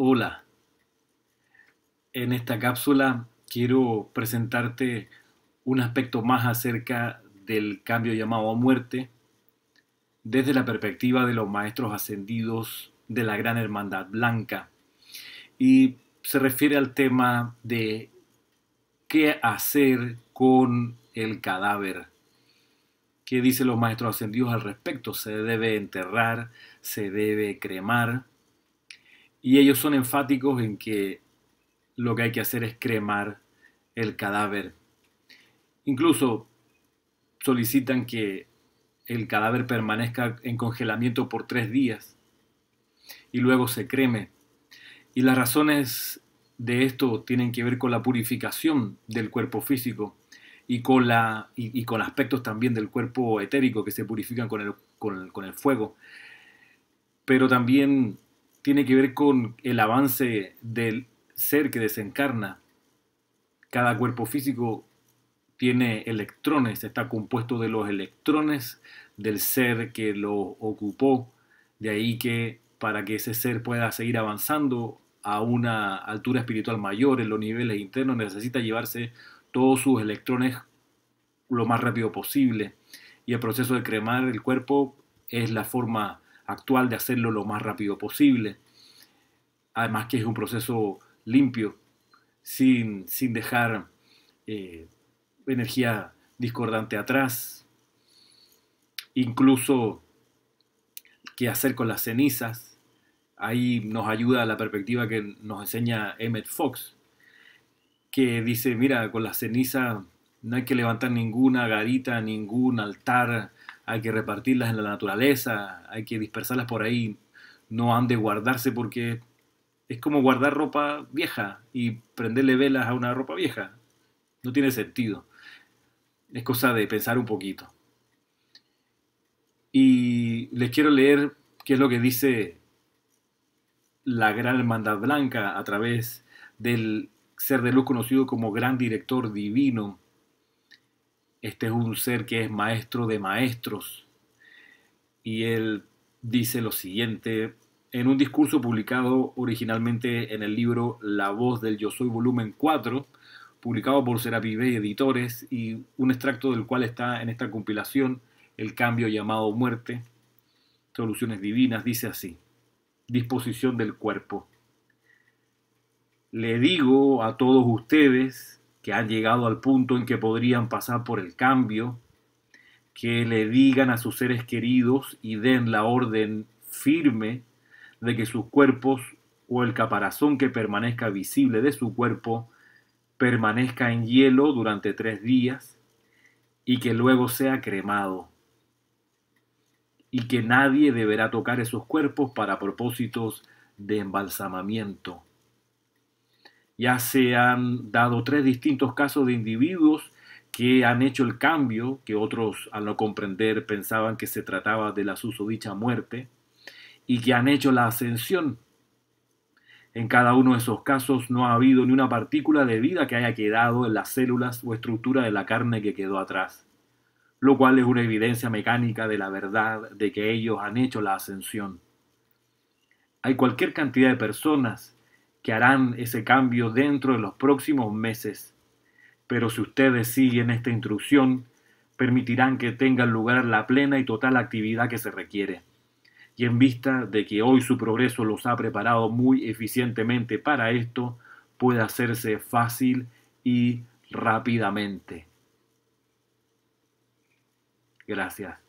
Hola, en esta cápsula quiero presentarte un aspecto más acerca del cambio llamado a muerte desde la perspectiva de los maestros ascendidos de la Gran Hermandad Blanca y se refiere al tema de qué hacer con el cadáver. ¿Qué dicen los maestros ascendidos al respecto? ¿Se debe enterrar? ¿Se debe cremar? Y ellos son enfáticos en que lo que hay que hacer es cremar el cadáver. Incluso solicitan que el cadáver permanezca en congelamiento por 3 días y luego se creme. Y las razones de esto tienen que ver con la purificación del cuerpo físico y con aspectos también del cuerpo etérico que se purifican con el fuego. Pero también tiene que ver con el avance del ser que desencarna. Cada cuerpo físico tiene electrones, está compuesto de los electrones del ser que lo ocupó. De ahí que para que ese ser pueda seguir avanzando a una altura espiritual mayor en los niveles internos necesita llevarse todos sus electrones lo más rápido posible. Y el proceso de cremar el cuerpo es la forma actual de hacerlo lo más rápido posible. Además que es un proceso limpio, sin dejar eh, energía discordante atrás, incluso qué hacer con las cenizas. Ahí nos ayuda la perspectiva que nos enseña Emmett Fox, que dice, mira, con las cenizas no hay que levantar ninguna garita, ningún altar, hay que repartirlas en la naturaleza, hay que dispersarlas por ahí, no han de guardarse porque es como guardar ropa vieja y prenderle velas a una ropa vieja. No tiene sentido. Es cosa de pensar un poquito. Y les quiero leer qué es lo que dice la Gran Hermandad Blanca a través del ser de luz conocido como Gran Director Divino. Este es un ser que es maestro de maestros. Y él dice lo siguiente en un discurso publicado originalmente en el libro La Voz del Yo Soy volumen 4, publicado por Serapi Bey Editores, y un extracto del cual está en esta compilación, El cambio llamado muerte, Soluciones Divinas, dice así: disposición del cuerpo. Le digo a todos ustedes que han llegado al punto en que podrían pasar por el cambio, que le digan a sus seres queridos y den la orden firme de que sus cuerpos o el caparazón que permanezca visible de su cuerpo permanezca en hielo durante 3 días y que luego sea cremado, y que nadie deberá tocar esos cuerpos para propósitos de embalsamamiento. Ya se han dado 3 distintos casos de individuos que han hecho el cambio, que otros al no comprender pensaban que se trataba de la susodicha muerte, y que han hecho la ascensión. En cada uno de esos casos no ha habido ni una partícula de vida que haya quedado en las células o estructura de la carne que quedó atrás, lo cual es una evidencia mecánica de la verdad de que ellos han hecho la ascensión. Hay cualquier cantidad de personas que harán ese cambio dentro de los próximos meses, pero si ustedes siguen esta instrucción, permitirán que tenga lugar la plena y total actividad que se requiere. Y en vista de que hoy su progreso los ha preparado muy eficientemente para esto, puede hacerse fácil y rápidamente. Gracias.